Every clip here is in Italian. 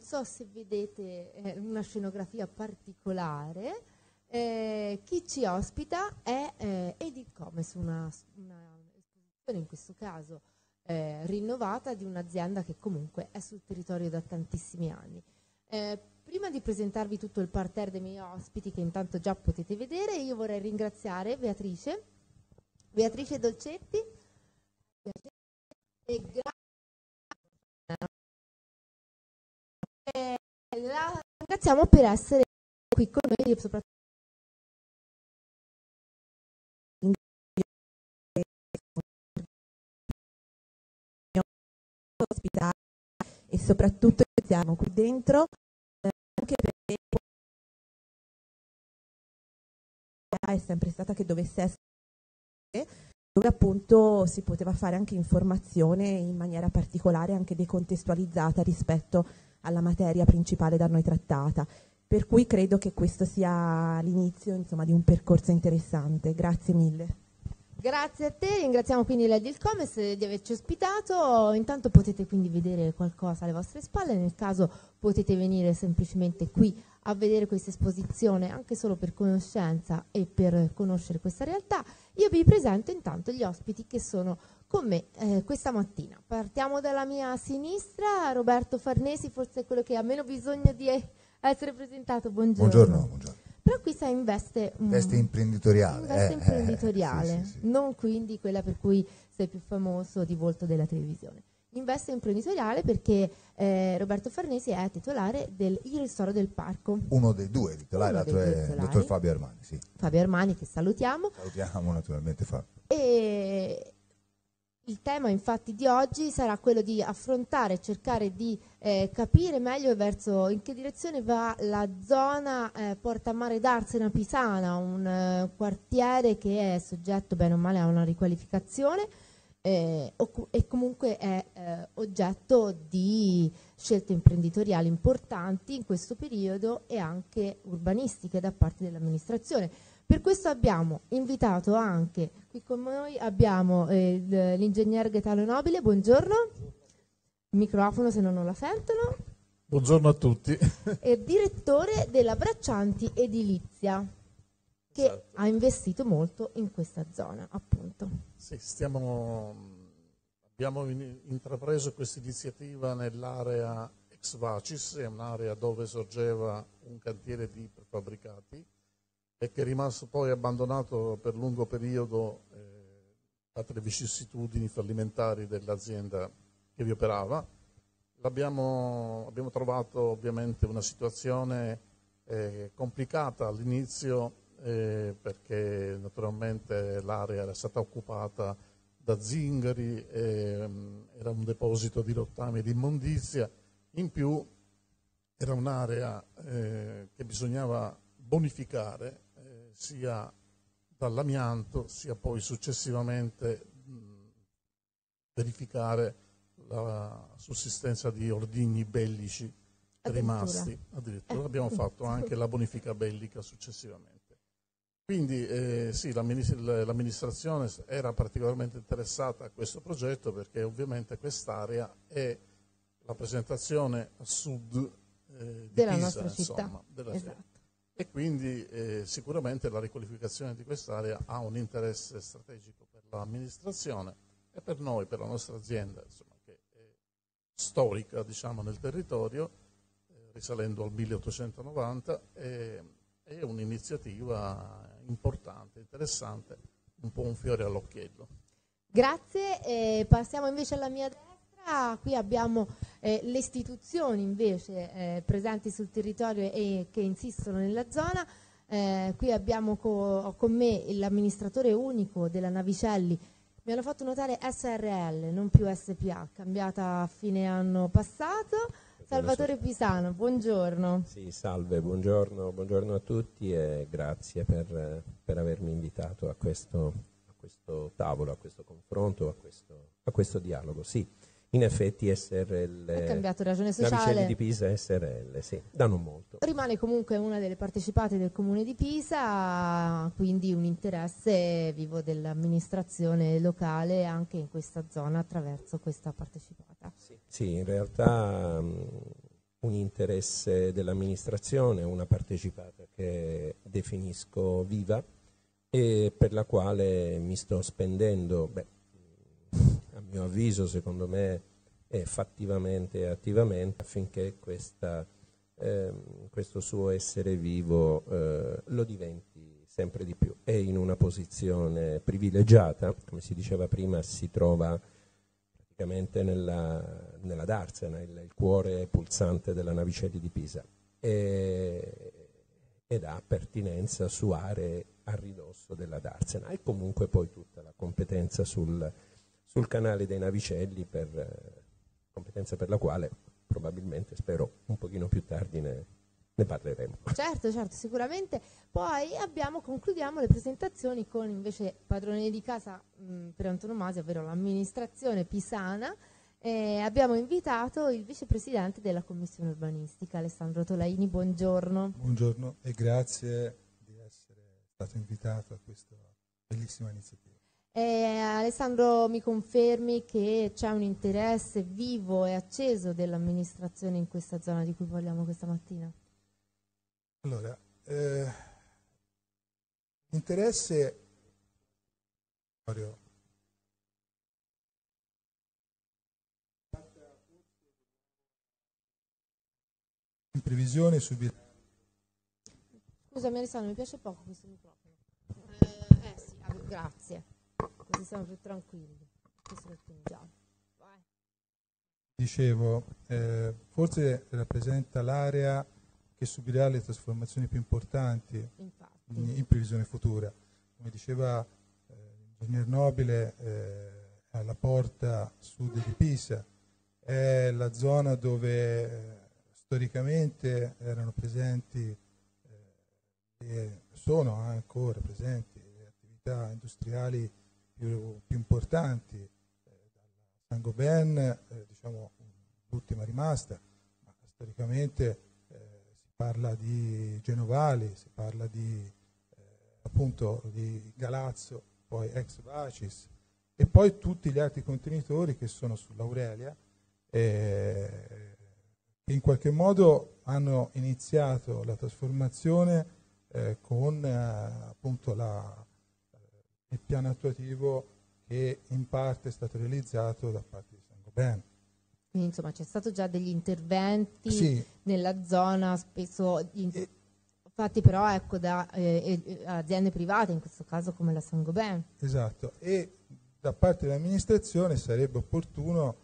so se vedete una scenografia particolare. Chi ci ospita è Edith Comes, una esposizione in questo caso rinnovata di un'azienda che comunque è sul territorio da tantissimi anni. Prima di presentarvi tutto il parterre dei miei ospiti, che intanto già potete vedere, io vorrei ringraziare Beatrice Dolcetti e la ringraziamo per essere qui con noi, soprattutto ospitare, e soprattutto siamo qui dentro anche perché è sempre stata che dovesse essere dove appunto si poteva fare anche informazione in maniera particolare, anche decontestualizzata rispetto alla materia principale da noi trattata. Per cui credo che questo sia l'inizio, insomma, di un percorso interessante. Grazie mille. Grazie a te, ringraziamo quindi la Edith Comes di averci ospitato. Intanto potete quindi vedere qualcosa alle vostre spalle, nel caso potete venire semplicemente qui a vedere questa esposizione anche solo per conoscenza e per conoscere questa realtà. Io vi presento intanto gli ospiti che sono con me questa mattina. Partiamo dalla mia sinistra, Roberto Farnesi, forse è quello che ha meno bisogno di essere presentato. Buongiorno. Buongiorno. Però qui sei in veste imprenditoriale. Sì. Non quindi quella per cui sei più famoso di volto della televisione. In veste imprenditoriale perché Roberto Farnesi è titolare del Il Ristoro del Parco. Uno dei due titolari, l'altro è il dottor Fabio Armani. Sì. Fabio Armani, che salutiamo. Salutiamo naturalmente Fabio. E il tema infatti di oggi sarà quello di affrontare, cercare di capire meglio verso in che direzione va la zona Porta a Mare d'Arsena Pisana, un quartiere che è soggetto bene o male a una riqualificazione e comunque è oggetto di scelte imprenditoriali importanti in questo periodo e anche urbanistiche da parte dell'amministrazione. Per questo abbiamo invitato anche, qui con noi abbiamo l'ingegner Gaetano Nobile, buongiorno, il microfono se no non la sentono. Buongiorno a tutti. È direttore della Braccianti Edilizia, che esatto, ha investito molto in questa zona, appunto. Sì, abbiamo intrapreso questa iniziativa nell'area ex Vacis, è un'area dove sorgeva un cantiere di prefabbricati e che è rimasto poi abbandonato per lungo periodo date le vicissitudini fallimentari dell'azienda che vi operava. Abbiamo trovato ovviamente una situazione complicata all'inizio perché naturalmente l'area era stata occupata da zingari, era un deposito di rottami e di immondizia, in più era un'area che bisognava bonificare sia dall'amianto sia poi successivamente verificare la sussistenza di ordigni bellici rimasti. Addirittura abbiamo fatto anche la bonifica bellica successivamente. Quindi sì, l'amministrazione era particolarmente interessata a questo progetto perché ovviamente quest'area è la presentazione a sud di della Pisa, nostra città. insomma, della Esatto. e quindi sicuramente la riqualificazione di quest'area ha un interesse strategico per l'amministrazione e per noi, per la nostra azienda, insomma, che è storica, diciamo, nel territorio, risalendo al 1890, è un'iniziativa importante, interessante, un po' un fiore all'occhiello. Grazie, passiamo invece alla mia destra. Qui abbiamo le istituzioni invece presenti sul territorio e che insistono nella zona. Qui abbiamo con me l'amministratore unico della Navicelli. Mi hanno fatto notare SRL, non più SPA, cambiata a fine anno passato. Salvatore Pisano, buongiorno. Sì, salve, buongiorno a tutti e grazie per avermi invitato a questo tavolo, a questo confronto, a questo dialogo. Sì. In effetti SRL è cambiato ragione sociale. Navicelli di Pisa SRL, sì, da non molto. Rimane comunque una delle partecipate del Comune di Pisa, quindi un interesse vivo dell'amministrazione locale anche in questa zona attraverso questa partecipata. Sì, in realtà un interesse dell'amministrazione, una partecipata che definisco viva e per la quale mi sto spendendo, a mio avviso, secondo me, fattivamente e attivamente affinché questo suo essere vivo lo diventi sempre di più. È in una posizione privilegiata, come si diceva prima, si trova praticamente nella Darsena, il cuore pulsante della Navicelli di Pisa, ed ha pertinenza su aree a ridosso della Darsena e comunque poi tutta la competenza sul canale dei Navicelli, competenza per la quale probabilmente, spero, un pochino più tardi ne parleremo. Certo, sicuramente. Poi concludiamo le presentazioni con invece padrone di casa per antonomasia, ovvero l'amministrazione pisana. Abbiamo invitato il vicepresidente della commissione urbanistica, Alessandro Tolaini. Buongiorno. Buongiorno e grazie di essere stato invitato a questa bellissima iniziativa. Alessandro, mi confermi che c'è un interesse vivo e acceso dell'amministrazione in questa zona di cui parliamo questa mattina? Allora, interesse in previsione subito. Scusami Alessandro, mi piace poco questo microfono. Sì, grazie. Così siamo più tranquilli. Questo lo attingiamo. Vai. Dicevo, forse rappresenta l'area che subirà le trasformazioni più importanti in previsione futura. Come diceva l'ingegner Nobile, alla porta sud di Pisa, è la zona dove storicamente erano presenti e sono ancora presenti le attività industriali più importanti, dalla Saint-Gobain, diciamo l'ultima rimasta, ma storicamente si parla di Genovali, si parla di appunto di Galazzo, poi ex Vacis, e poi tutti gli altri contenitori che sono sull'Aurelia, che in qualche modo hanno iniziato la trasformazione con appunto il piano attuativo che in parte è stato realizzato da parte di Saint-Gobain. Quindi insomma c'è stato già degli interventi nella zona, spesso fatti però ecco, da aziende private, in questo caso come la Saint-Gobain. Esatto, e da parte dell'amministrazione sarebbe opportuno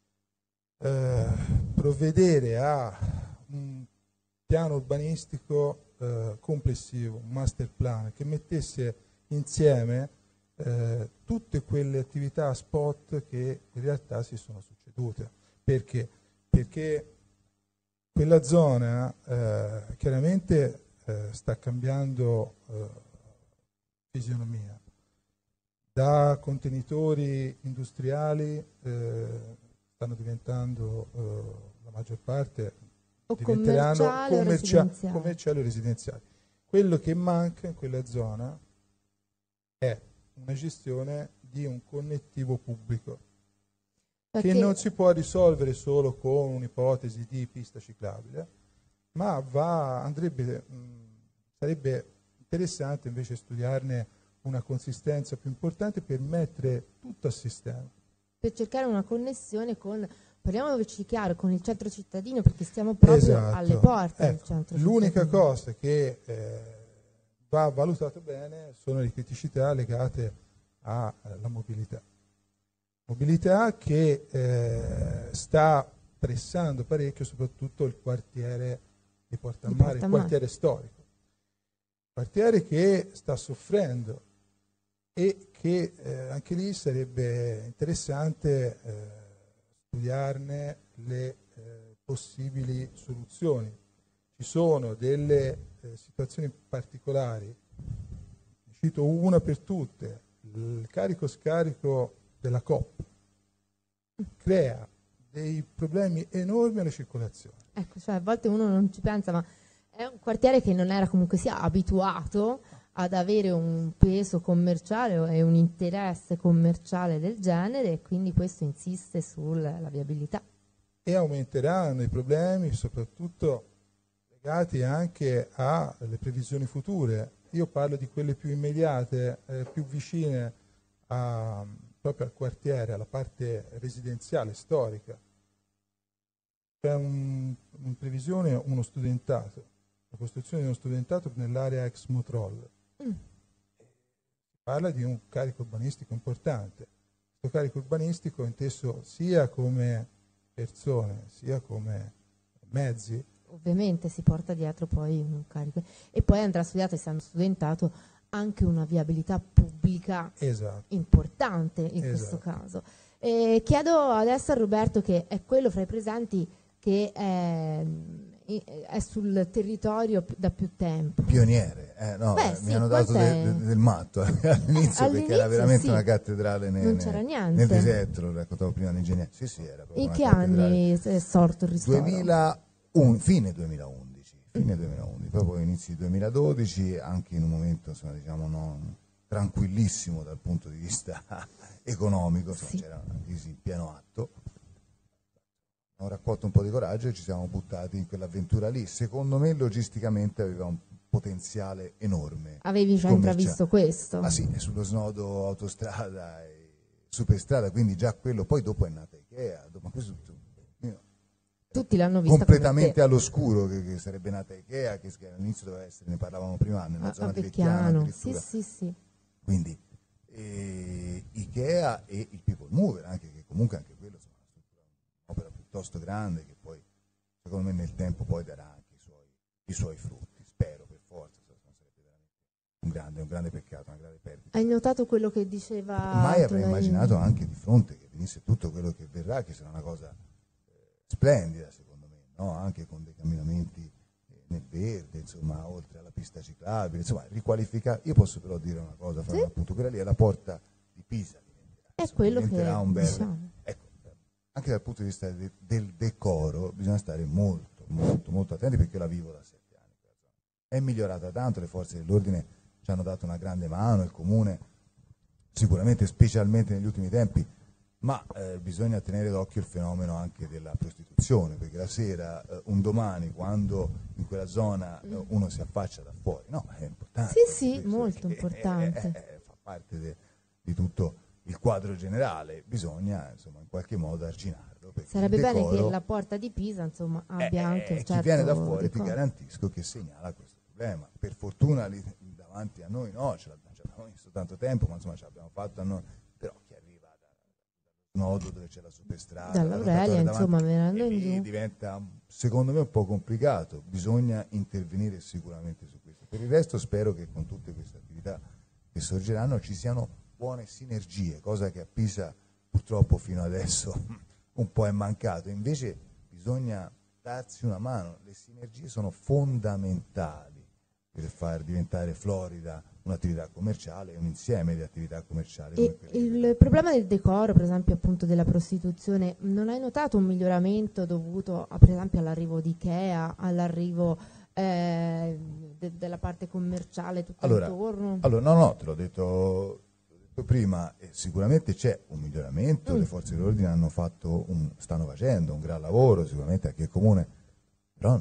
provvedere a un piano urbanistico complessivo, un master plan che mettesse insieme tutte quelle attività spot che in realtà si sono succedute. Perché? Perché quella zona chiaramente sta cambiando fisionomia. Da contenitori industriali stanno diventando la maggior parte diventeranno commerciali o residenziali. Quello che manca in quella zona è una gestione di un connettivo pubblico che non si può risolvere solo con un'ipotesi di pista ciclabile, ma sarebbe interessante invece studiarne una consistenza più importante per mettere tutto a sistema. Per cercare una connessione con, parliamoci chiaro, con il centro cittadino, perché stiamo proprio alle porte del centro cittadino. L'unica cosa che va valutato bene sono le criticità legate alla mobilità. Mobilità che sta pressando parecchio soprattutto il quartiere di Porta a Mare, il quartiere storico. Quartiere che sta soffrendo e che anche lì sarebbe interessante studiarne le possibili soluzioni. Ci sono delle situazioni particolari, ne cito una per tutte: il carico-scarico della Coop crea dei problemi enormi alla circolazione. Ecco, cioè a volte uno non ci pensa, ma è un quartiere che non era comunque sia abituato ad avere un peso commerciale e un interesse commerciale del genere, e quindi questo insiste sulla viabilità. e aumenteranno i problemi soprattutto legati anche alle previsioni future. Io parlo di quelle più immediate, più vicine proprio al quartiere, alla parte residenziale, storica. C'è in previsione uno studentato, la costruzione di uno studentato nell'area ex Motroll. Si parla di un carico urbanistico importante. Questo carico urbanistico inteso sia come persone, sia come mezzi. Ovviamente si porta dietro poi un carico. E poi andrà studiato, essendo studentato, anche una viabilità pubblica importante in questo caso. Chiedo adesso a Roberto, che è quello fra i presenti che è sul territorio da più tempo. Pioniere, mi hanno dato del matto all'inizio, perché era veramente una cattedrale nel deserto, lo raccontavo prima l'ingegnere. Sì, era proprio in che anni è sorto il ristoro? Fine 2011, proprio inizi 2012, anche in un momento non tranquillissimo dal punto di vista economico, c'era una crisi in pieno atto. Abbiamo raccolto un po' di coraggio e ci siamo buttati in quell'avventura lì. Secondo me logisticamente aveva un potenziale enorme. Avevi già intravisto questo? Ah sì, è sullo snodo autostrada e superstrada, quindi già quello. Poi dopo è nata Ikea, ma questo tutti l'hanno vista completamente all'oscuro che sarebbe nata Ikea, che all'inizio doveva essere, ne parlavamo prima, nella zona di Vecchiano. Sì. Quindi Ikea e il People Mover, che comunque anche quello è un'opera piuttosto grande, che poi secondo me nel tempo poi darà anche i suoi frutti, spero, per forza, se no sarebbe veramente un grande peccato, una grande perdita. Hai notato quello che diceva? Mai avrei immaginato anche di fronte che venisse tutto quello che verrà, che sarà una cosa splendida secondo me, no? Anche con dei camminamenti nel verde, oltre alla pista ciclabile, riqualificare. Io posso però dire una cosa, fare un appunto, quella lì è la porta di Pisa, è quello diventerà che un bel, ecco, anche dal punto di vista del decoro bisogna stare molto molto molto attenti, perché io la vivo da 7 anni. È migliorata tanto, le forze dell'ordine ci hanno dato una grande mano, il comune sicuramente, specialmente negli ultimi tempi, ma bisogna tenere d'occhio il fenomeno anche della prostituzione, perché la sera, un domani, quando in quella zona uno si affaccia da fuori, è importante. Sì, molto importante. Fa parte di tutto il quadro generale, bisogna in qualche modo arginarlo. Sarebbe bene che la porta di Pisa abbia anche un certo chi viene da fuori decoro. Ti garantisco che segnala questo problema. Per fortuna lì davanti a noi ce l'abbiamo visto tanto tempo, ma ce l'abbiamo fatto a noi. Però chi arriva dal nodo dove c'è la superstrada, dall'Aurelia, venendo in giù, diventa secondo me un po' complicato. Bisogna intervenire sicuramente su questo. Per il resto spero che con tutte queste attività che sorgeranno ci siano buone sinergie, cosa che a Pisa purtroppo fino adesso un po' è mancato. Invece bisogna darsi una mano, le sinergie sono fondamentali per far diventare Florida un'attività commerciale, un insieme di attività commerciali. E il problema del decoro, per esempio appunto della prostituzione, non hai notato un miglioramento dovuto per esempio all'arrivo di Ikea, all'arrivo della parte commerciale tutto intorno? Allora no, te l'ho detto prima, sicuramente c'è un miglioramento, le forze dell'ordine stanno facendo un gran lavoro, sicuramente anche il comune, però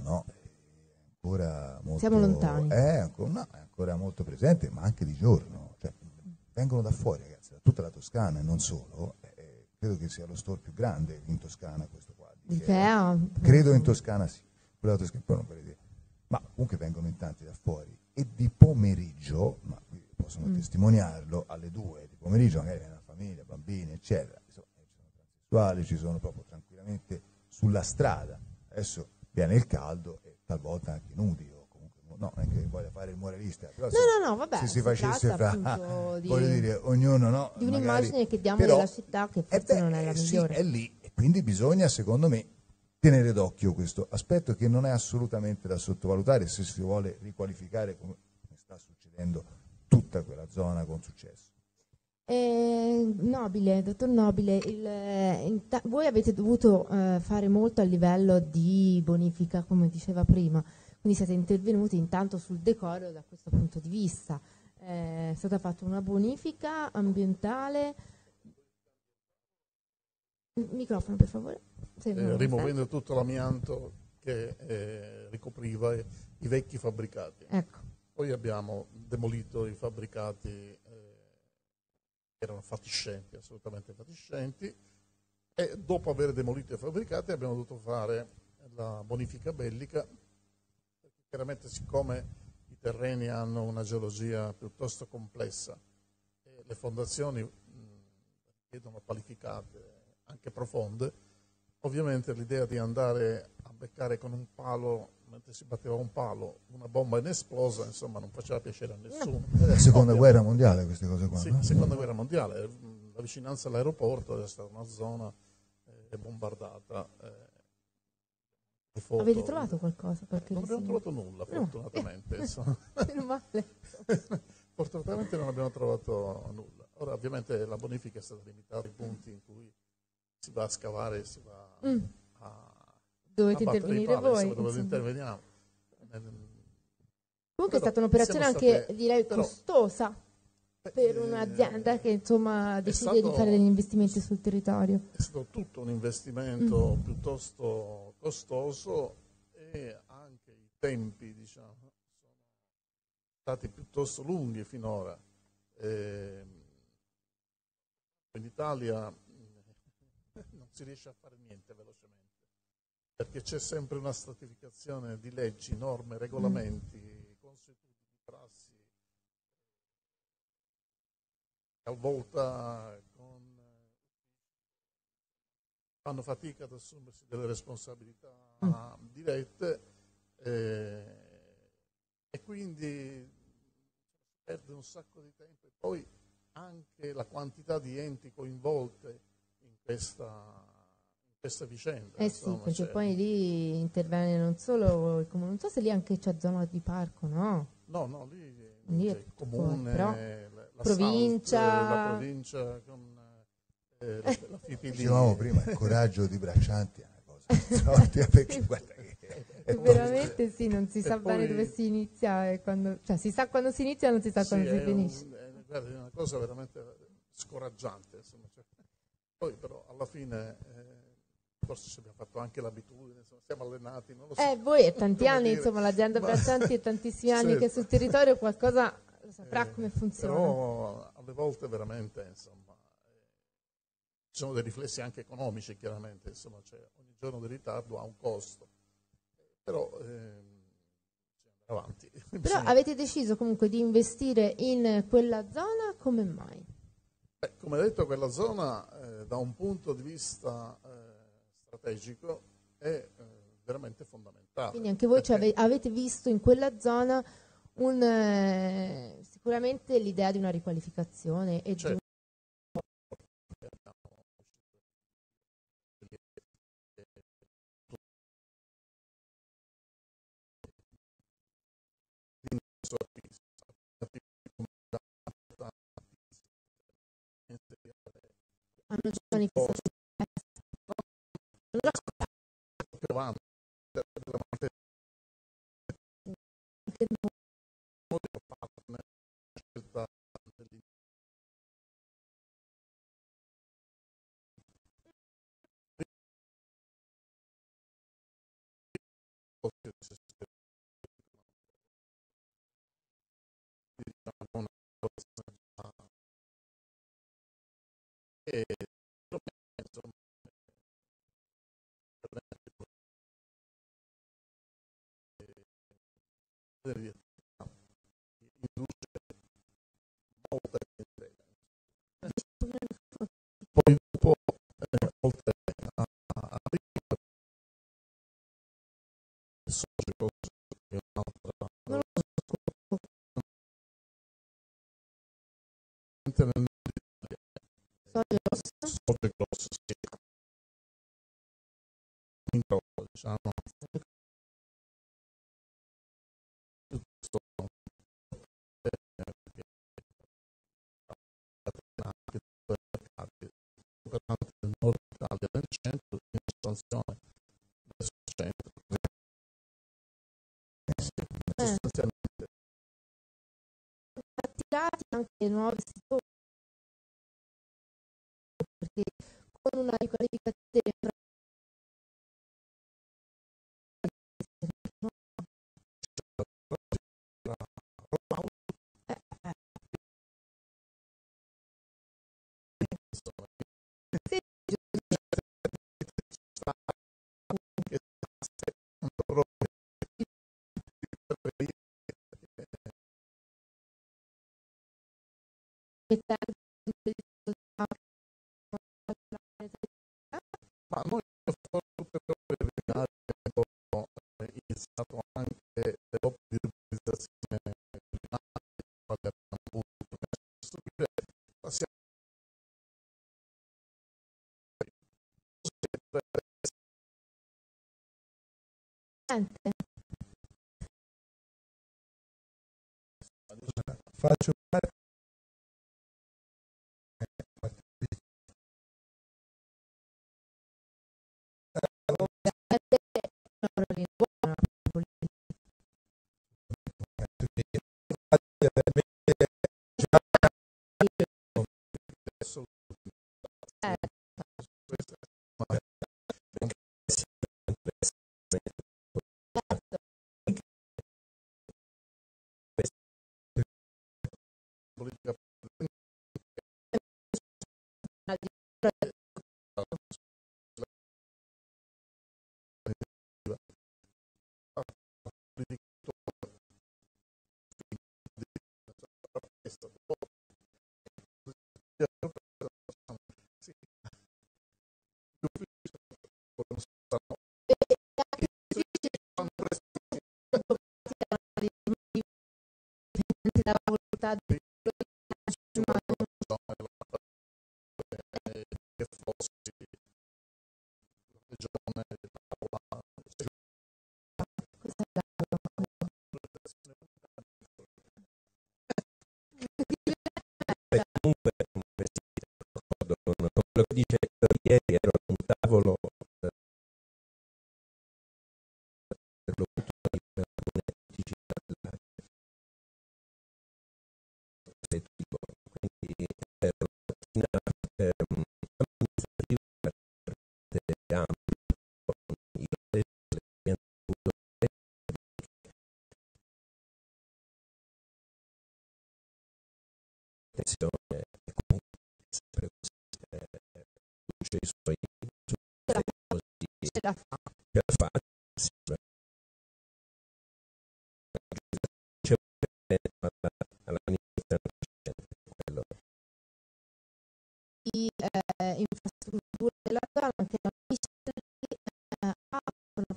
ancora molto, siamo lontani. È ancora molto presente, ma anche di giorno, vengono da fuori, ragazzi, da tutta la Toscana e non solo. Credo che sia lo store più grande in Toscana questo qua. Credo in Toscana sì, quello della Toscana, poi non vorrei dire. Ma comunque vengono in tanti da fuori, e di pomeriggio, ma qui possono testimoniarlo, alle 2 di pomeriggio magari viene una famiglia, bambini eccetera, ci sono transessuali, ci sono proprio tranquillamente sulla strada. Adesso viene il caldo e talvolta anche nudi, o comunque non è che voglia fare il moralista, però vabbè, se si facesse voglio dire, ognuno di un'immagine che diamo della città che forse non è la migliore. Sì, è lì, e quindi bisogna secondo me tenere d'occhio questo aspetto, che non è assolutamente da sottovalutare se si vuole riqualificare, come sta succedendo, tutta quella zona con successo. Nobile, dottor Nobile, voi avete dovuto fare molto a livello di bonifica, come diceva prima, quindi siete intervenuti intanto sul decoro da questo punto di vista. È stata fatta una bonifica ambientale. Il microfono, per favore. rimuovendo tutto l'amianto che ricopriva i vecchi fabbricati. Ecco. Poi abbiamo demolito i fabbricati che erano fatiscenti, assolutamente fatiscenti, e dopo aver demolito i fabbricati abbiamo dovuto fare la bonifica bellica, perché chiaramente siccome i terreni hanno una geologia piuttosto complessa e le fondazioni richiedono qualificate anche profonde, ovviamente l'idea di andare a beccare con un palo, mentre si batteva un palo, una bomba inesplosa, insomma non faceva piacere a nessuno. È la seconda guerra mondiale queste cose qua. Sì, no? seconda guerra mondiale, la vicinanza all'aeroporto è stata una zona bombardata. Avete trovato qualcosa? Non abbiamo trovato nulla, fortunatamente. Meno male. Fortunatamente non abbiamo trovato nulla. Ora ovviamente la bonifica è stata limitata ai punti in cui si va a scavare, si va a dovete intervenire voi. Dove interveniamo. Comunque è stata un'operazione anche, direi, costosa per un'azienda che insomma decide di fare degli investimenti sul territorio. È stato tutto un investimento piuttosto costoso e anche i tempi, diciamo, sono stati piuttosto lunghi finora. In Italia non si riesce a fare niente velocemente, perché c'è sempre una stratificazione di leggi, norme, regolamenti, consuetudini, prassi, talvolta fanno fatica ad assumersi delle responsabilità dirette e quindi perde un sacco di tempo, e poi anche la quantità di enti coinvolte in questa vicenda. Insomma, sì, perché poi lì interviene non solo il comune, non so se lì anche c'è zona di parco, no? No, lì c'è il comune, però, la provincia. la provincia con la FIPD. Dicevamo prima, il coraggio di Braccianti è una cosa straordinaria, perché guarda che veramente sì, non si sa bene dove si inizia e quando, cioè si sa quando si inizia e non si sa quando si finisce. Guarda, è una cosa veramente scoraggiante, insomma. Poi però alla fine forse ci abbiamo fatto anche l'abitudine, insomma, siamo allenati, non lo so. Voi è tanti anni, insomma, l'azienda Braccianti è tantissimi anni che è sul territorio, qualcosa lo saprà come funziona. Però alle volte veramente, insomma, ci sono dei riflessi anche economici, chiaramente, insomma, cioè, ogni giorno di ritardo ha un costo, però avanti. Però avete deciso comunque di investire in quella zona, come mai? Come detto, quella zona da un punto di vista strategico è veramente fondamentale. Quindi anche voi avete visto in quella zona sicuramente l'idea di una riqualificazione e di hanno già manifestato poi dopo oltre a Socio che è un'altra Socio Grosso, sì. Diciamo del nord Italia nel centro, in espansione verso il centro. Sostanzialmente attirati anche nuovi settori, perché con una riqualificazione Ma noi iniziato anche dopo di urbanizzazione faccio parte la volontà di che fossi regione comunque quello che dice ieri era un tavolo attenzione e comunque sempre luce i suoi ce la fa. Di infrastrutture della zona che non aprono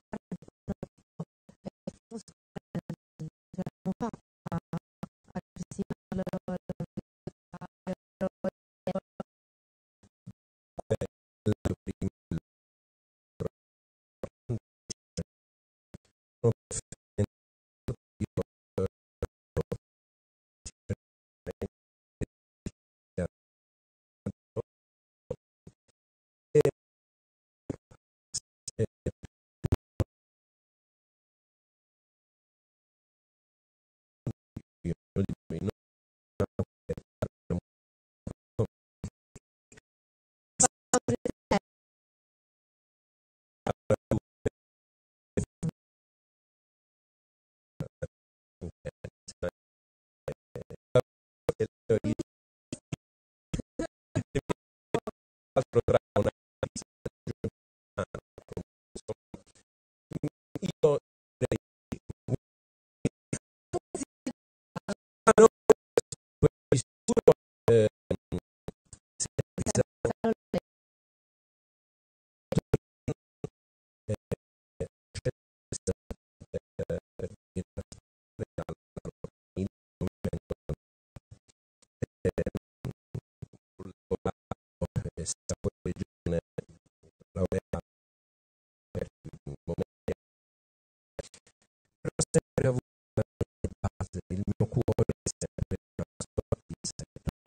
sempre avuto base, il mio cuore è sempre rimasto a Pisa.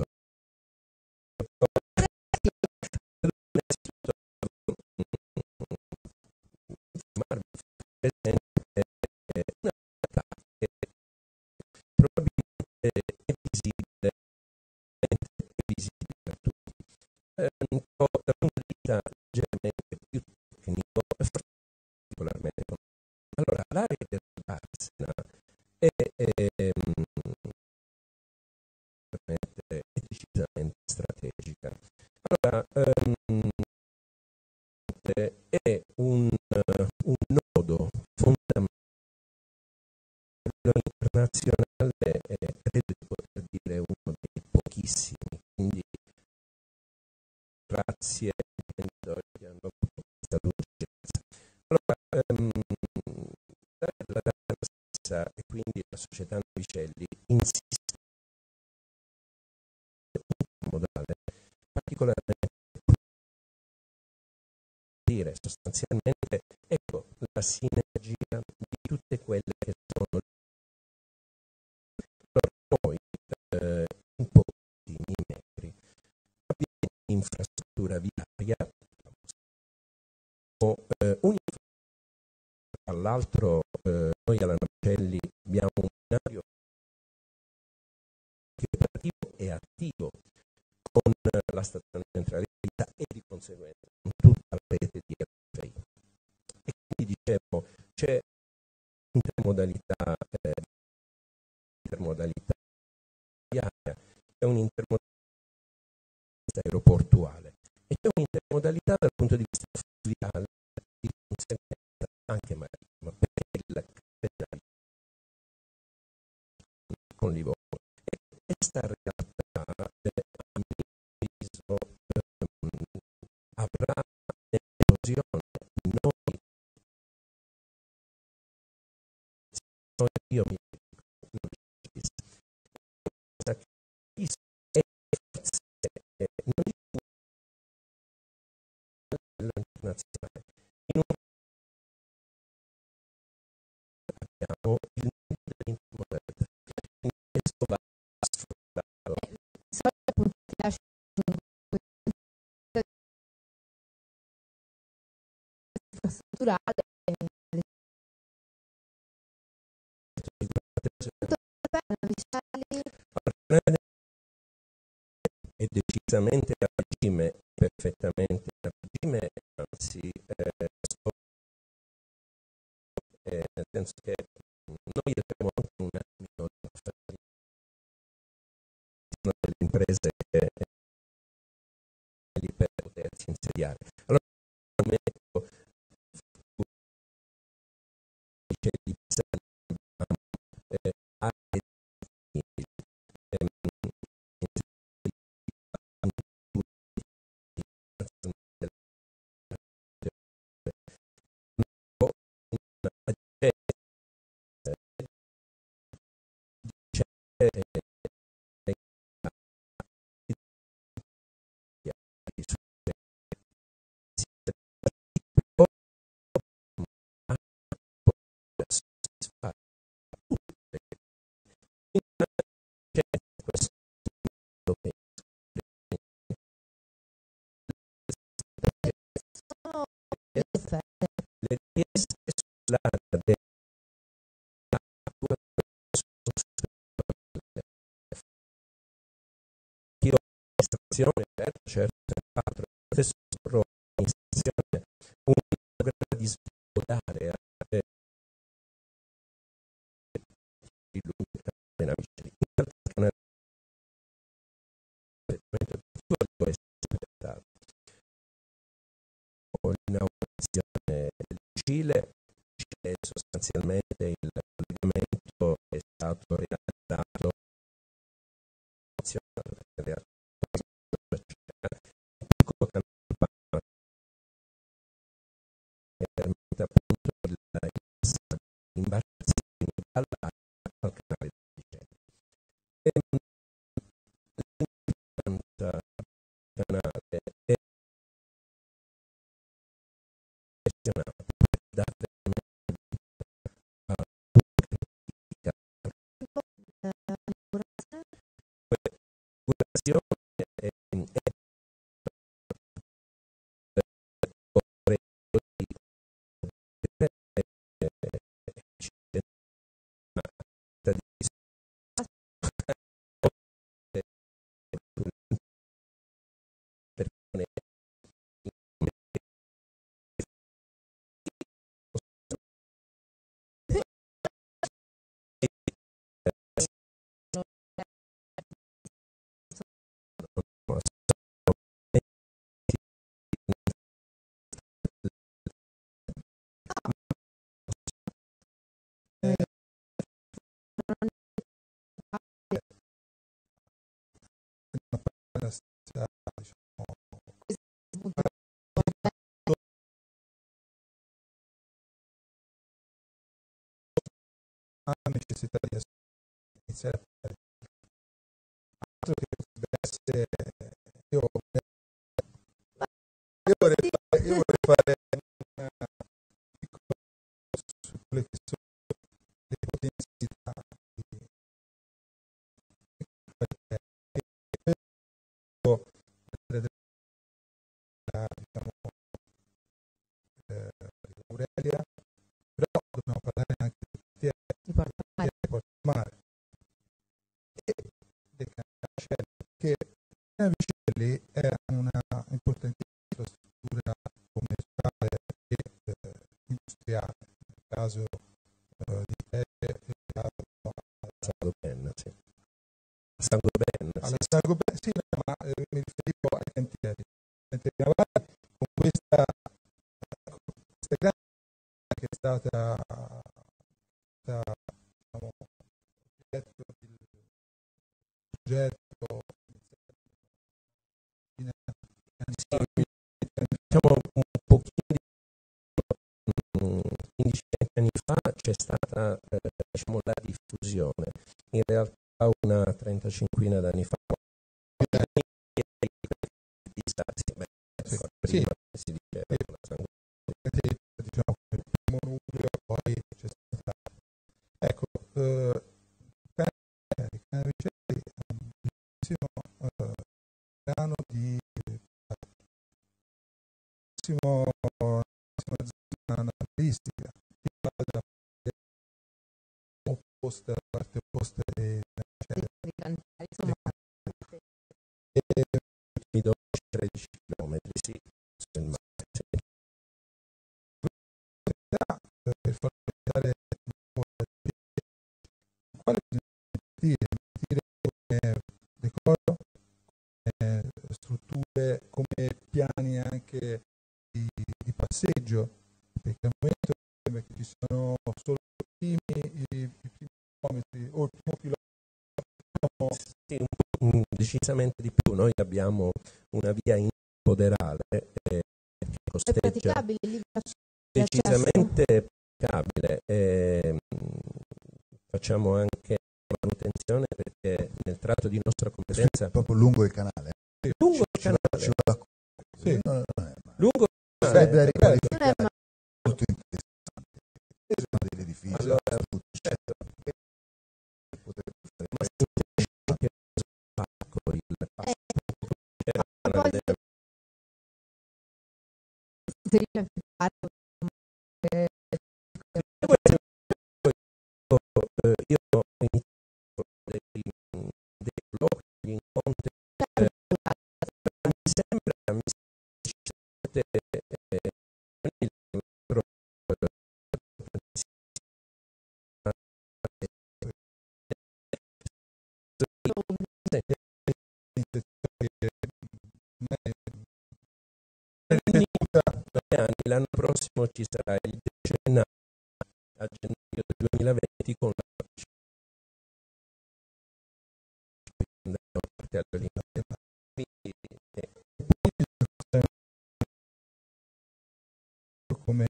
Una realtà che probabilmente è visibile per tutti. Un po' dal punto di vista leggermente più tecnico, particolarmente. Allora, l'area del Varsena è decisamente strategica. Allora, è un nodo fondamentale internazionale, credo di poter dire uno dei pochissimi, quindi grazie ai genitori che hanno avuto questa lucidità. Allora, la stessa e quindi la società Novicelli insiste in un modale particolarmente dire sostanzialmente, ecco, la sinergia di tutte quelle che sono noi in pochissimi metri abbiamo un'infrastruttura viaria o tra l'altro noi alla Novicelli abbiamo un binario operativo e attivo con la stazione centrale e di conseguenza con tutta la rete di RFI. E quindi dicevo, c'è intermodalità viaria, c'è un'intermodalità aeroportuale e c'è un'intermodalità dal punto di vista fluviale, di conseguenza anche marittima, per il con Livorno. E questa realtà, a mio avviso, avrà un'esplosione. Io mi internazionale. In un abbiamo il mondo dell'intermodalità. Questo va sfruttato. Infrastrutturale è decisamente a regime, perfettamente a regime, anzi nel senso che noi abbiamo anche un attimino delle imprese per potersi insediare. Allora, le richieste sull'area certo, adesso in stazione un grado di svuotare di lunga in l'inaugurazione del Cile, sostanzialmente il collegamento è stato realizzato permette appunto l'imbarcazione dall'acqua al canale di Vicenza. L'importanza canale è gestionata per dare necessità di iniziare a fare altro che potrebbe essere io vorrei fare una piccola su quelle che sono le potenzialità diciamo Aurelia, però dobbiamo parlare anche di Porto Mare e dei Cancelli, che Navicelli è una importantissima struttura commerciale e industriale, nel caso di Pelle e Saint-Gobain, sì. Saint-Gobain, alla Saint-Gobain, sì, ma mi riferivo ai cantieri navali, con questa grande che è stata diciamo, oggetto del progetto diciamo un pochino 15 anni fa c'è stata diciamo, la diffusione, in realtà una 35 d'anni fa prima si diceva diciamo il primo nucleo, poi c'è stata ecco Navicelli è un bellissimo piano di bellissima zona naturalistica opposta, la parte opposta dei i 12-13 km, sì, sul mare, sì. Per far vedere quale dire come decoro, come strutture, come piani anche di passeggio, perché al momento sembra che ci sono solo i primi chilometri o il primo chilometro. Sì, decisamente di più. Noi abbiamo una via in Poderale che costeggia, decisamente praticabile, facciamo anche manutenzione perché nel tratto di nostra competenza proprio lungo il canale lungo il canale sì. Lungo sarebbe da riqualificare, molto interessante, sono degli edifici allora, certo. Ma anche il parco io ho iniziato dei blocchi di incontri mi sembra l'anno prossimo ci sarà il decennale a gennaio 2020 con la come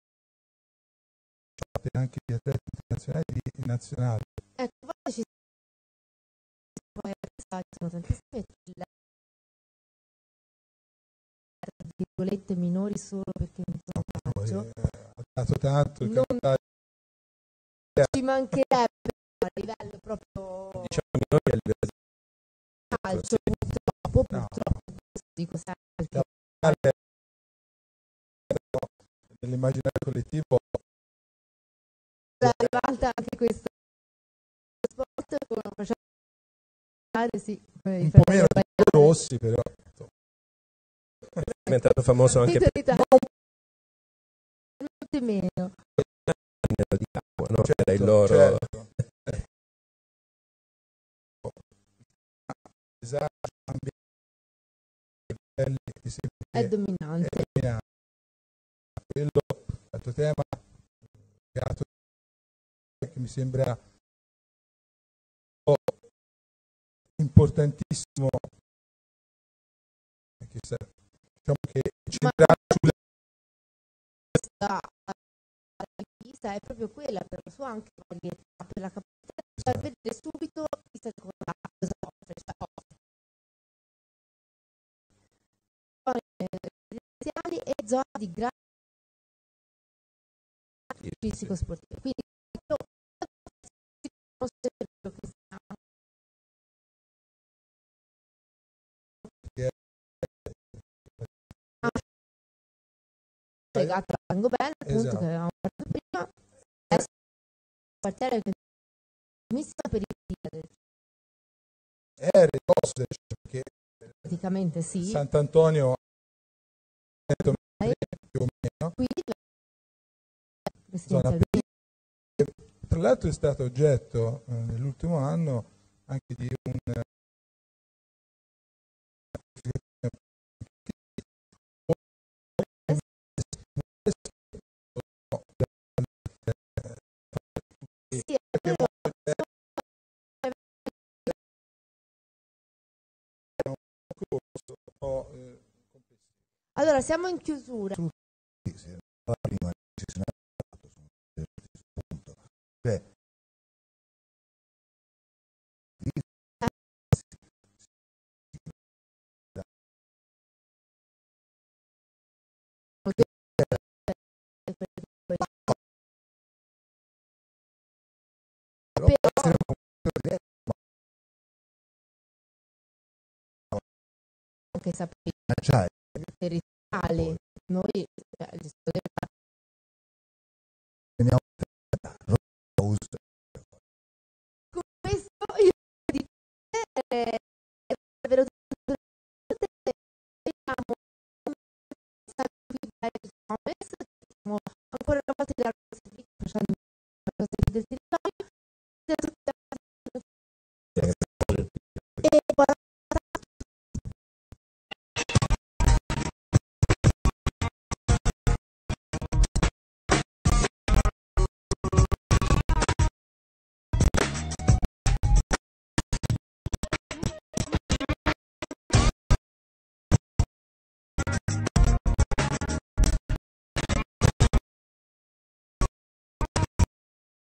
anche gli atleti internazionali e nazionali. Ecco, poi ci sono tantissime virgolette minori solo perché non sono calcio. Ha dato tanto non ci mancherebbe a livello proprio diciamo minori a livello calcio, purtroppo dico sempre nell'immaginario collettivo è arrivata anche questo sport con sì, un po' meno di Rossi, però è diventato famoso anche per meno di acqua, no? Certo, il loro è dominante. Quello altro tema che mi sembra importantissimo, diciamo che centrare sulla vista è proprio quella per la sua anche varietà, per la capacità per vedere subito chi sta cosa offre, zone residenziali e zone di grande fisico-sportivo. Quindi legato a Langobella, appunto, che avevamo fatto prima, è un quartiere che è periferia. È riposto, perché praticamente sì. Sant'Antonio più o meno. Tra l'altro è stato oggetto nell'ultimo anno anche di un sì, allora siamo in chiusura. Prima cioè, che sapere territoriali, noi con questo io ancora una volta facendo